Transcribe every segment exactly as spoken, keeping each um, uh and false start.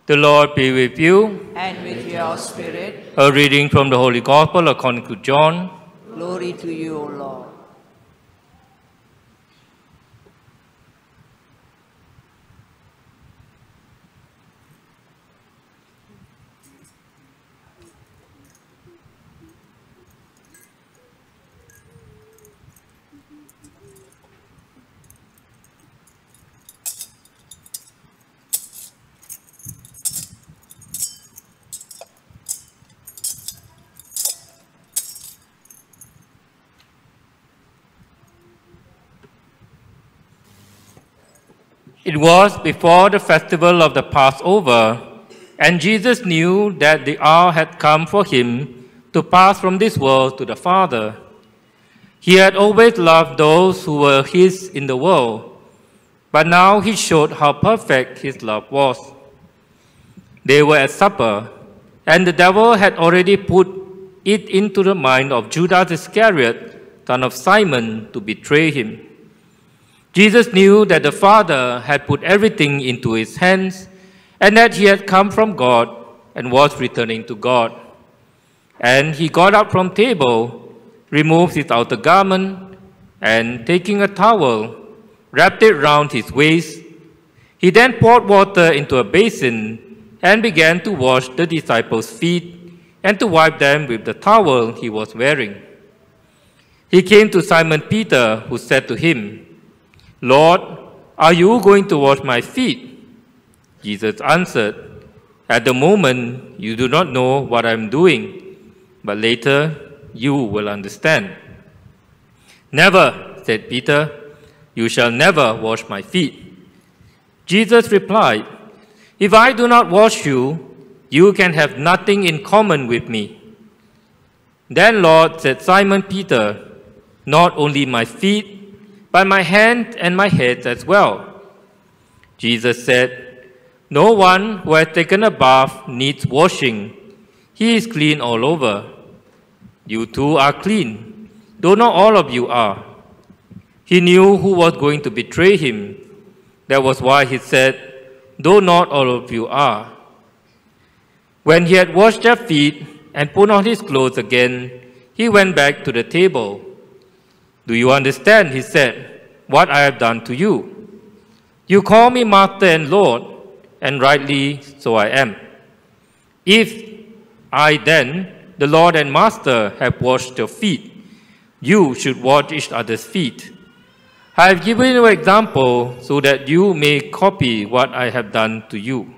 The Lord be with you. And with your spirit. A reading from the Holy Gospel according to John. Glory to you, O Lord. It was before the festival of the Passover, and Jesus knew that the hour had come for him to pass from this world to the Father. He had always loved those who were his in the world, but now he showed how perfect his love was. They were at supper, and the devil had already put it into the mind of Judas Iscariot, son of Simon, to betray him. Jesus knew that the Father had put everything into his hands and that he had come from God and was returning to God. And he got up from table, removed his outer garment, and taking a towel, wrapped it round his waist. He then poured water into a basin and began to wash the disciples' feet and to wipe them with the towel he was wearing. He came to Simon Peter, who said to him, "Lord, are you going to wash my feet?" Jesus answered, "At the moment you do not know what I am doing, but later you will understand." "Never," said Peter, "you shall never wash my feet." Jesus replied, "If I do not wash you, you can have nothing in common with me." "Then, Lord," said Simon Peter, "not only my feet, but my hand and my head as well." Jesus said, "No one who has taken a bath needs washing. He is clean all over. You too are clean, though not all of you are." He knew who was going to betray him. That was why he said, "Though not all of you are." When he had washed their feet and put on his clothes again, he went back to the table. "Do you understand," he said, "what I have done to you? You call me Master and Lord, and rightly so I am. If I then, the Lord and Master, have washed your feet, you should wash each other's feet. I have given you an example so that you may copy what I have done to you."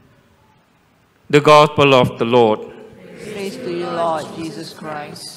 The Gospel of the Lord. Praise to you, Lord Jesus Christ.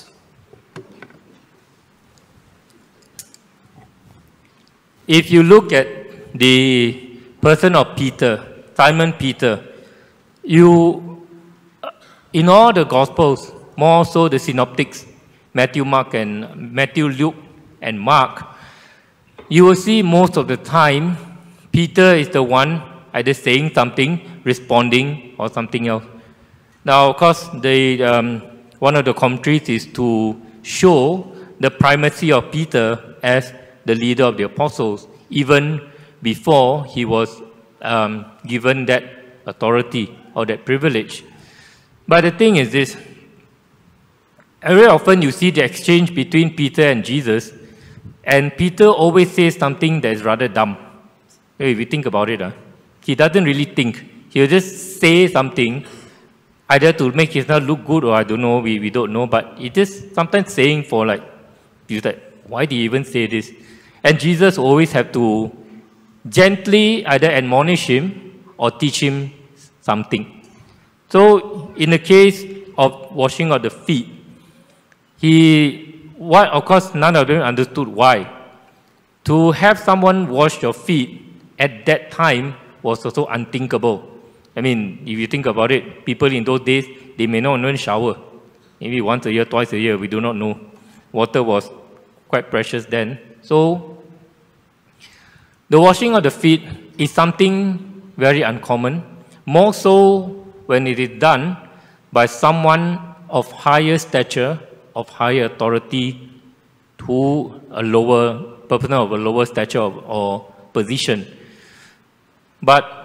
If you look at the person of Peter, Simon Peter, you, in all the Gospels, more so the synoptics, Matthew, Mark, and Matthew, Luke, and Mark, you will see most of the time Peter is the one either saying something, responding, or something else. Now, of course, the, um, one of the commentaries is to show the primacy of Peter as the leader of the apostles, even before he was um, given that authority or that privilege. But the thing is this, very often you see the exchange between Peter and Jesus, and Peter always says something that is rather dumb. If you think about it, uh, he doesn't really think. He'll just say something, either to make himself look good or I don't know, we, we don't know, but he just sometimes saying for like, he's like, why did he even say this? And Jesus always have to gently either admonish him or teach him something. So in the case of washing of the feet, he, what, of course, none of them understood why. To have someone wash your feet at that time was also unthinkable. I mean, if you think about it, people in those days, they may not even shower. Maybe once a year, twice a year, we do not know. Water was quite precious then. So, the washing of the feet is something very uncommon, more so when it is done by someone of higher stature, of higher authority, to a lower, person of a lower stature or position. But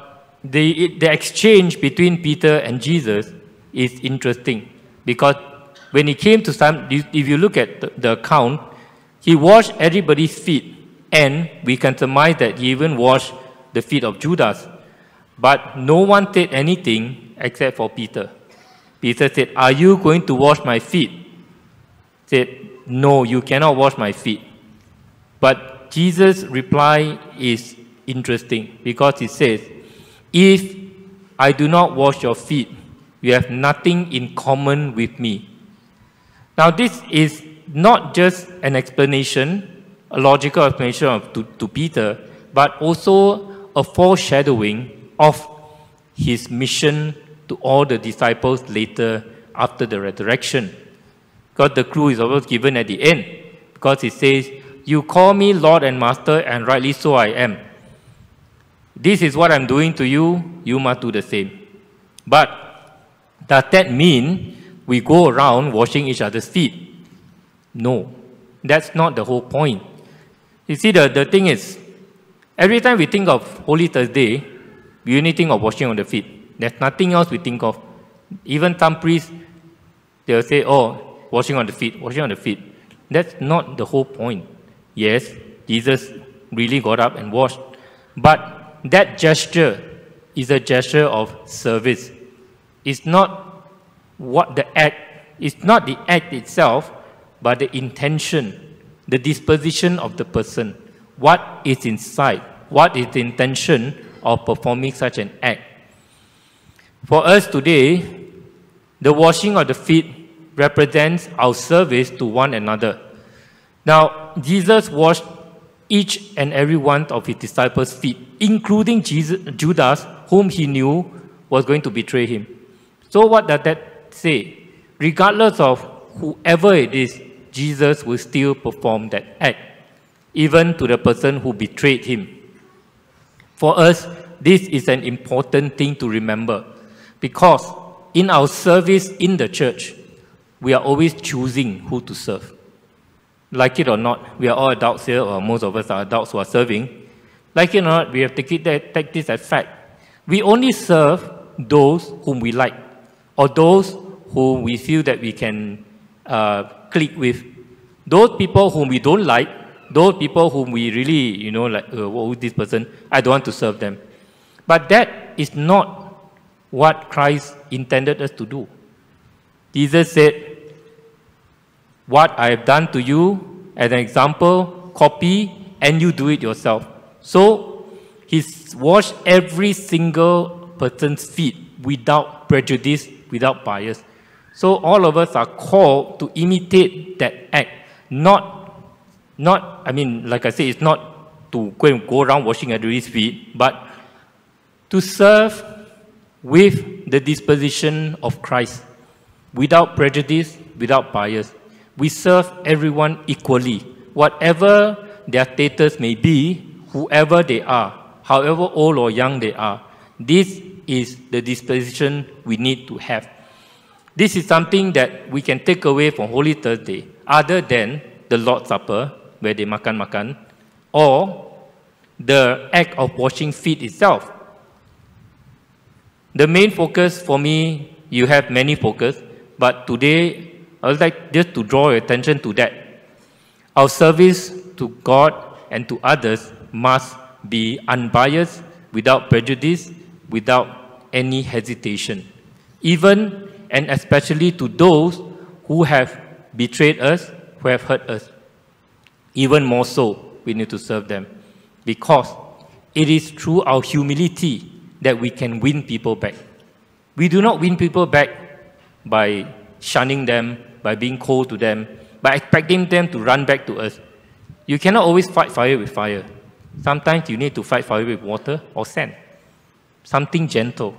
the, the exchange between Peter and Jesus is interesting, because when he came to Simon, if you look at the, the account, he washed everybody's feet, and we can surmise that he even washed the feet of Judas. But no one said anything except for Peter. Peter said, "Are you going to wash my feet?" Said, "No, you cannot wash my feet." But Jesus' reply is interesting, because he says, "If I do not wash your feet, you have nothing in common with me." Now, this is not just an explanation, a logical explanation of, to, to Peter, but also a foreshadowing of his mission to all the disciples later after the resurrection. Because the clue is always given at the end, because it says, "You call me Lord and Master, and rightly so I am. This is what I'm doing to you, you must do the same." But does that mean we go around washing each other's feet? No, that's not the whole point. You see, the, the thing is, every time we think of Holy Thursday, we only think of washing on the feet. There's nothing else we think of. Even some priests, they'll say, "Oh, washing on the feet, washing on the feet." That's not the whole point. Yes, Jesus really got up and washed. But that gesture is a gesture of service. It's not what the act, it's not the act itself, but the intention, the disposition of the person. What is inside? What is the intention of performing such an act? For us today, the washing of the feet represents our service to one another. Now, Jesus washed each and every one of his disciples' feet, including Jesus, Judas, whom he knew was going to betray him. So what does that say? Regardless of whoever it is, Jesus will still perform that act, even to the person who betrayed him. For us, this is an important thing to remember, because in our service in the church, we are always choosing who to serve. Like it or not, we are all adults here, or most of us are adults who are serving. Like it or not, we have to take, that, take this as fact. We only serve those whom we like, or those whom we feel that we can uh, click with. Those people whom we don't like, those people whom we really, you know, like, uh, who is this person? I don't want to serve them. But that is not what Christ intended us to do. Jesus said, "What I have done to you as an example, copy, and you do it yourself." So, he's washed every single person's feet without prejudice, without bias. So all of us are called to imitate that act. Not, not, I mean, like I say, it's not to go and go around washing everybody's feet, but to serve with the disposition of Christ, without prejudice, without bias. We serve everyone equally, whatever their status may be, whoever they are, however old or young they are. This is the disposition we need to have. This is something that we can take away from Holy Thursday, other than the Lord's Supper, where they makan-makan, or the act of washing feet itself. The main focus for me, you have many focus, but today I would like just to draw your attention to that. Our service to God and to others must be unbiased, without prejudice, without any hesitation. Even and especially to those who have betrayed us, who have hurt us. Even more so, we need to serve them, because it is through our humility that we can win people back. We do not win people back by shunning them, by being cold to them, by expecting them to run back to us. You cannot always fight fire with fire. Sometimes you need to fight fire with water or sand. Something gentle.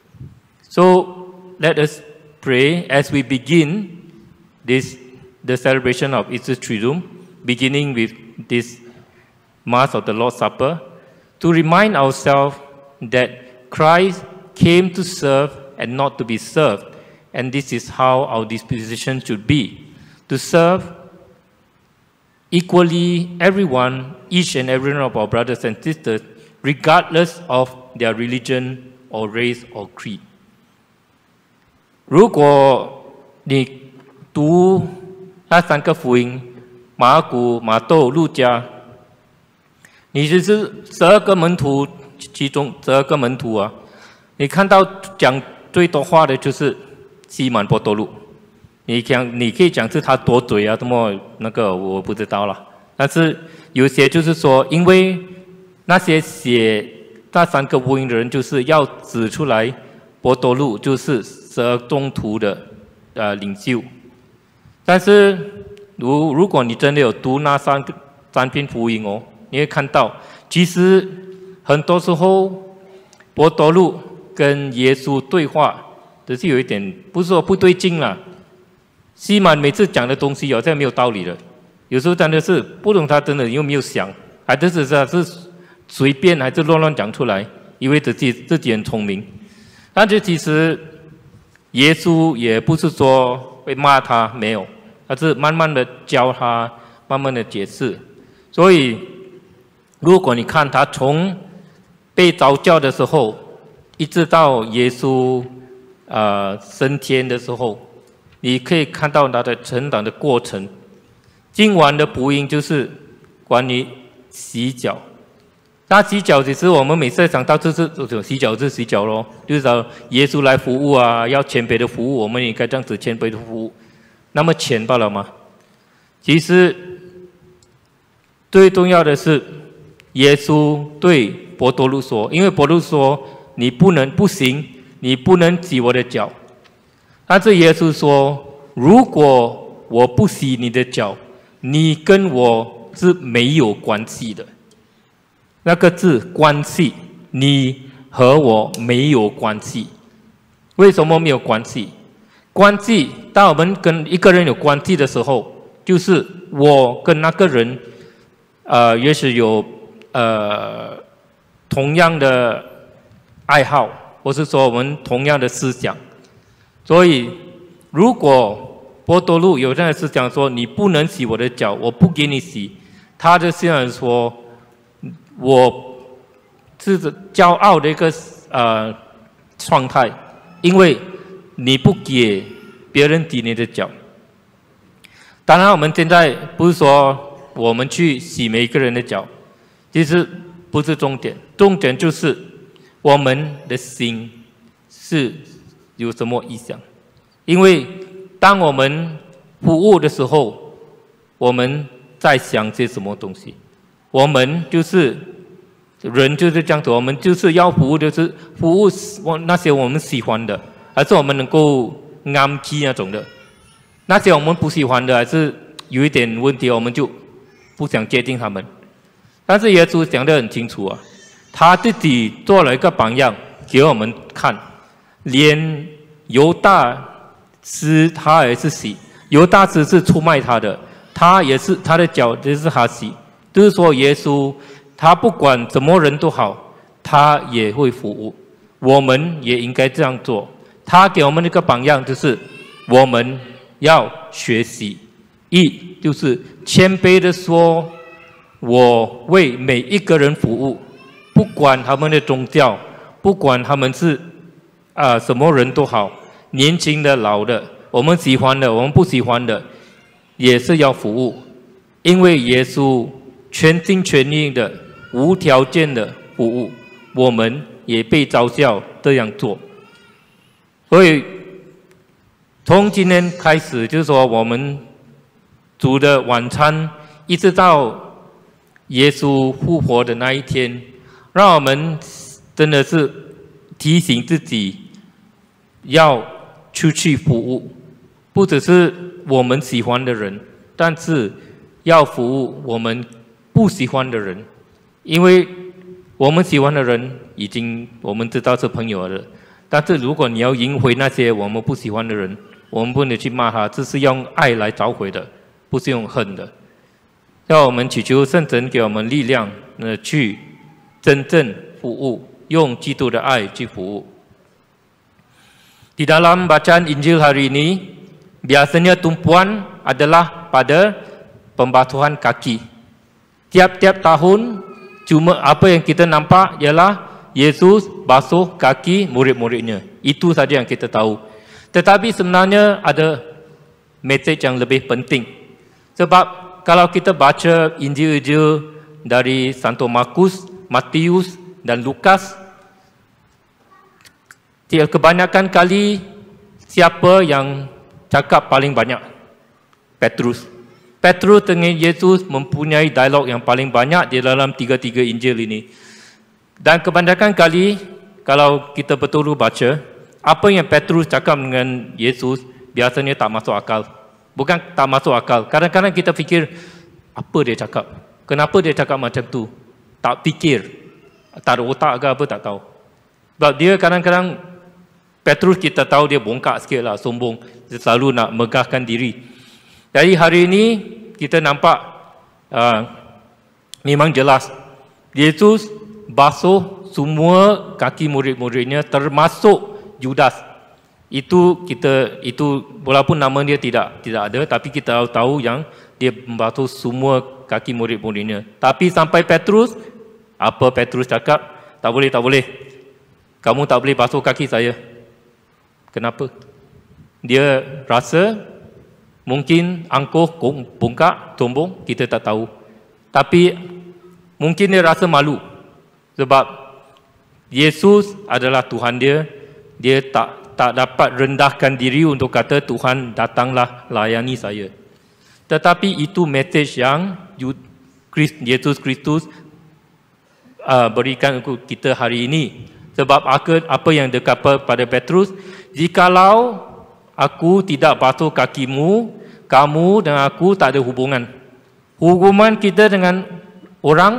So let us pray as we begin this, the celebration of Easter Triduum, beginning with this Mass of the Lord's Supper, to remind ourselves that Christ came to serve and not to be served. And this is how our disposition should be, to serve equally everyone, each and every one of our brothers and sisters, regardless of their religion or race or creed. 如果你读那三个福音，马古、马窦、路加，你只是十二个门徒其中十二个门徒啊，你看到讲最多话的就是西满伯多禄。你讲你可以讲是他多嘴啊，什么那个我不知道了。但是有些就是说，因为那些写那三个福音的人，就是要指出来伯多禄就是十二宗徒的呃领袖。但是如如果你真的有读那三个三篇福音哦，你会看到，其实很多时候伯多禄跟耶稣对话，只是有一点不是说不对劲了。西满每次讲的东西好像没有道理的，有时候真的是不懂他真的有没有想，还是是他是随便还是乱乱讲出来，以为自己自己很聪明。但是其实耶稣也不是说会骂他，没有，他是慢慢的教他，慢慢的解释。所以如果你看他从被召教的时候，一直到耶稣呃升天的时候，你可以看到他的成长的过程。今晚的福音就是关于洗脚。那洗脚其实我们每次想到就是洗脚就是洗脚咯，就是说耶稣来服务啊，要谦卑的服务，我们应该这样子谦卑的服务。那么浅罢了吗？其实最重要的是，耶稣对伯多禄说，因为伯多禄说你不能不行，你不能洗我的脚。但是耶稣说，如果我不洗你的脚，你跟我是没有关系的。那个字关系，你和我没有关系。为什么没有关系？关系，当我们跟一个人有关系的时候，就是我跟那个人，呃，也许有呃同样的爱好，或是说我们同样的思想。所以，如果伯多禄有这样的思想说，你不能洗我的脚，我不给你洗，他就这样说，我是骄傲的一个呃状态，因为你不给别人洗你的脚。当然，我们现在不是说我们去洗每一个人的脚，其实不是重点，重点就是我们的心是有什么意向。因为当我们服务的时候，我们在想些什么东西？我们就是人就是这样子，我们就是要服务，就是服务那些我们喜欢的，还是我们能够安气那种的。那些我们不喜欢的，还是有一点问题，我们就不想接近他们。但是耶稣讲得很清楚啊，他自己做了一个榜样给我们看，连犹大师他也是洗，犹大师是出卖他的，他也是他的脚也是他洗。就是说，耶稣他不管什么人都好，他也会服务。我们也应该这样做。他给我们一个榜样，就是我们要学习。一就是谦卑的说，我为每一个人服务，不管他们的宗教，不管他们是啊、呃、什么人都好，年轻的、老的，我们喜欢的，我们不喜欢的，也是要服务。因为耶稣全心全意的、无条件的服务，我们也被召叫这样做。所以从今天开始，就是说我们煮的晚餐，一直到耶稣复活的那一天，让我们真的是提醒自己要出去服务，不只是我们喜欢的人，但是要服务我们不喜欢的人。因为我们喜欢的人已经我们知道是朋友了，但是如果你要赢回那些我们不喜欢的人，我们不能去骂他，这是用爱来找回的，不是用恨的。要我们祈求圣神给我们力量，呃，去真正服务，用基督的爱去服务。Di dalam bacaan Injil hari ini, biasanya tumpuan adalah pada pembasuhan kaki. Tiap-tiap tahun, cuma apa yang kita nampak ialah Yesus basuh kaki murid-muridnya. Itu saja yang kita tahu. Tetapi sebenarnya ada message yang lebih penting. Sebab kalau kita baca Injil-Injil dari Santo Markus, Matius dan Lukas, kebanyakan kali siapa yang cakap paling banyak? Petrus. Petrus dengan Yesus mempunyai dialog yang paling banyak di dalam tiga-tiga Injil ini. Dan kebanyakan kali kalau kita betul-betul baca, apa yang Petrus cakap dengan Yesus biasanya tak masuk akal. Bukan tak masuk akal. Kadang-kadang kita fikir, apa dia cakap? Kenapa dia cakap macam tu? Tak fikir. Tak ada otak ke apa, tak tahu. Sebab dia kadang-kadang, Petrus kita tahu dia bongkak sikit lah, sombong. Dia selalu nak megahkan diri. Jadi hari ini, kita nampak uh, memang jelas. Yesus basuh semua kaki murid-muridnya termasuk Judas. Itu kita itu walaupun nama dia tidak tidak ada, tapi kita tahu yang dia membasuh semua kaki murid-muridnya. Tapi sampai Petrus, apa Petrus cakap? Tak boleh, tak boleh. Kamu tak boleh basuh kaki saya. Kenapa? Dia rasa mungkin angkuh, bongkak, sombong, kita tak tahu. Tapi mungkin dia rasa malu. Sebab Yesus adalah Tuhan dia. Dia tak tak dapat rendahkan diri untuk kata, Tuhan datanglah layani saya. Tetapi itu message yang Yesus Kristus uh, berikan kepada kita hari ini. Sebab apa yang dikata pada Petrus, jikalau aku tidak basuh kakimu, kamu dan aku tak ada hubungan. Hubungan kita dengan orang,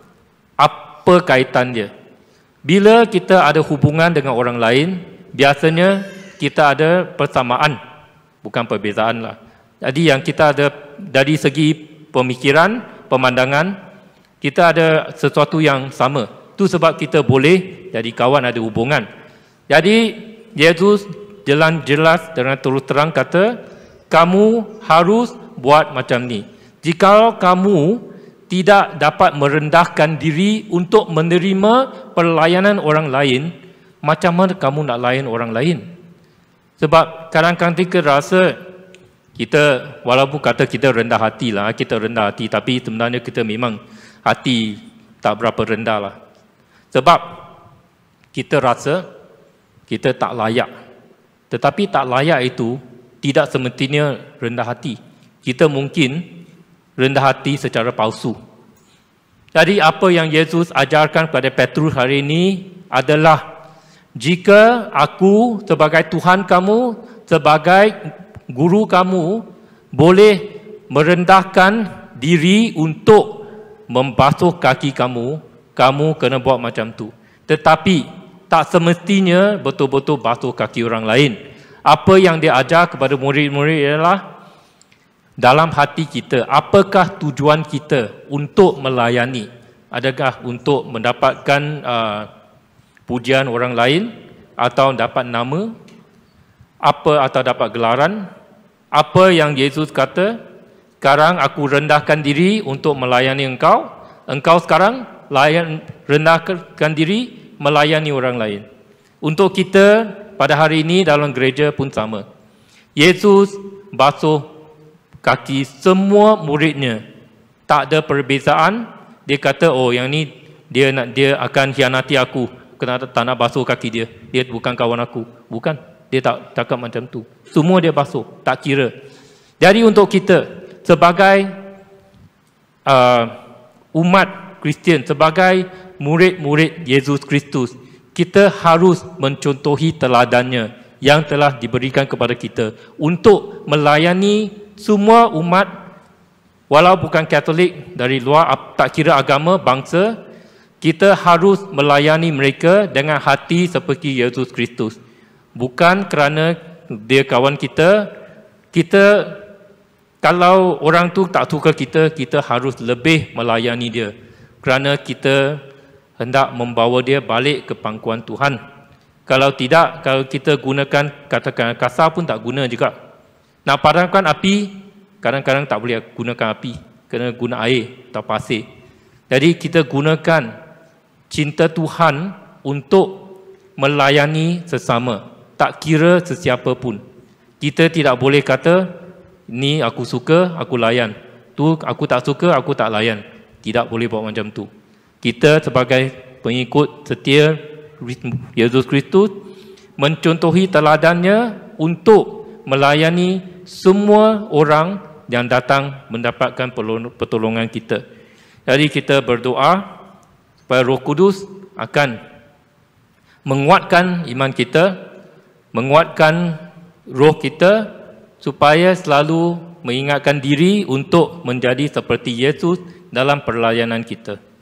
apa kaitan dia? Bila kita ada hubungan dengan orang lain, biasanya kita ada persamaan, bukan perbezaan lah. Jadi yang kita ada dari segi pemikiran, pemandangan, kita ada sesuatu yang sama. Itu sebab kita boleh jadi kawan, ada hubungan. Jadi Yesus jelas jelas dengan terus terang kata, kamu harus buat macam ni. Jika kamu tidak dapat merendahkan diri untuk menerima pelayanan orang lain, macam mana kamu nak layan orang lain? Sebab kadang-kadang kita rasa, kita walaupun kata kita rendah hati lah, kita rendah hati, tapi sebenarnya kita memang hati tak berapa rendah lah. Sebab kita rasa kita tak layak. Tetapi tak layak itu tidak semestinya rendah hati. Kita mungkin rendah hati secara palsu. Jadi apa yang Yesus ajarkan kepada Petrus hari ini adalah, jika aku sebagai Tuhan kamu, sebagai guru kamu, boleh merendahkan diri untuk membasuh kaki kamu, kamu kena buat macam tu. Tetapi tak semestinya betul-betul basuh kaki orang lain. Apa yang dia ajar kepada murid-murid ialah, dalam hati kita, apakah tujuan kita untuk melayani? Adakah untuk mendapatkan uh, pujian orang lain, atau dapat nama, apa atau dapat gelaran? Apa yang Yesus kata, sekarang aku rendahkan diri untuk melayani engkau, engkau sekarang layan, rendahkan diri melayani orang lain. Untuk kita pada hari ini dalam gereja pun sama. Yesus basuh kaki semua muridnya. Tak ada perbezaan. Dia kata, oh yang ni dia nak dia akan hianati aku, kena tak nak basuh kaki dia. Dia bukan kawan aku. Bukan. Dia tak cakap macam tu. Semua dia basuh. Tak kira. Jadi untuk kita sebagai uh, umat Kristian, sebagai murid-murid Yesus Kristus, kita harus mencontohi teladannya yang telah diberikan kepada kita untuk melayani semua umat, walau bukan Katolik, dari luar, tak kira agama, bangsa. Kita harus melayani mereka dengan hati seperti Yesus Kristus. Bukan kerana dia kawan kita, kita kalau orang tu tak suka kita, kita harus lebih melayani dia. Kerana kita hendak membawa dia balik ke pangkuan Tuhan. Kalau tidak, kalau kita gunakan katakan kasar pun tak guna juga. Nak padamkan api, kadang-kadang tak boleh gunakan api, kena guna air atau pasir. Jadi kita gunakan cinta Tuhan untuk melayani sesama, tak kira sesiapa pun. Kita tidak boleh kata, ni aku suka, aku layan. Tu aku tak suka, aku tak layan. Tidak boleh buat macam tu. Kita sebagai pengikut setia Yesus Kristus mencontohi teladannya untuk melayani semua orang yang datang mendapatkan pertolongan kita. Jadi kita berdoa supaya Roh Kudus akan menguatkan iman kita, menguatkan roh kita supaya selalu mengingatkan diri untuk menjadi seperti Yesus dalam perlayanan kita.